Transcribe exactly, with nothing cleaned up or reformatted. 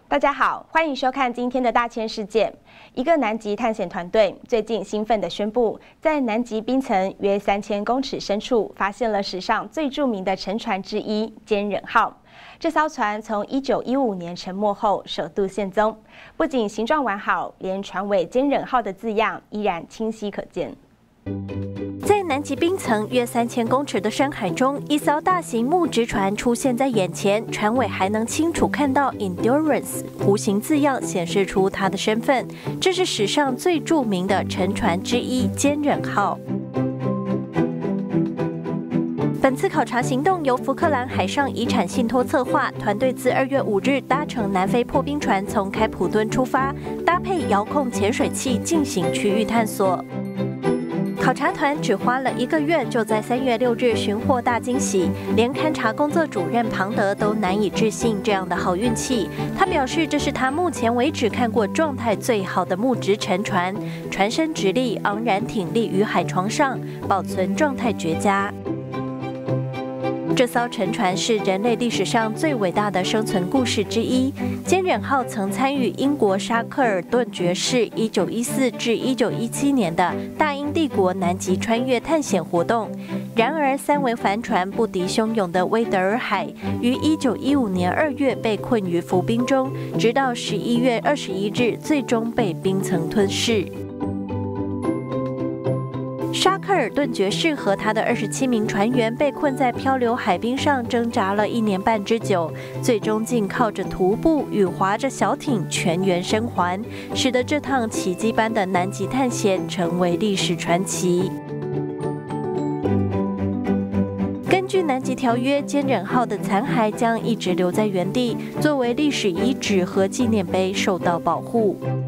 大家好，欢迎收看今天的大千世界。一个南极探险团队最近兴奋地宣布，在南极冰层约三千公尺深处，发现了史上最著名的沉船之一“坚忍号”。这艘船从一九一五年沉没后首度现踪，不仅形状完好，连船尾“坚忍号”的字样依然清晰可见。 在南极冰层约三千公尺的深海中，一艘大型木质船出现在眼前，船尾还能清楚看到 Endurance 弧形字样，显示出它的身份。这是史上最著名的沉船之一“坚忍号”。 本次考察行动由福克兰海上遗产信托策划，团队自二月五日搭乘南非破冰船从开普敦出发，搭配遥控潜水器进行区域探索。 考察团只花了一个月，就在三月六日寻获大惊喜，连勘察工作主任庞德都难以置信这样的好运气。他表示，这是他目前为止看过状态最好的木质沉船，船身直立，昂然挺立于海床上，保存状态绝佳。 这艘沉船是人类历史上最伟大的生存故事之一。坚忍号曾参与英国沙克尔顿爵士一九一四至一九一七年的大英帝国南极穿越探险活动。然而，三桅帆船不敌汹涌的威德尔海，于一九一五年二月被困于浮冰中，直到十一月二十一日，最终被冰层吞噬。 沙克尔顿爵士和他的二十七名船员被困在漂流海冰上，挣扎了一年半之久，最终竟靠着徒步与划着小艇全员生还，使得这趟奇迹般的南极探险成为历史传奇。 根据南极条约，坚忍号的残骸将一直留在原地，作为历史遗址和纪念碑受到保护。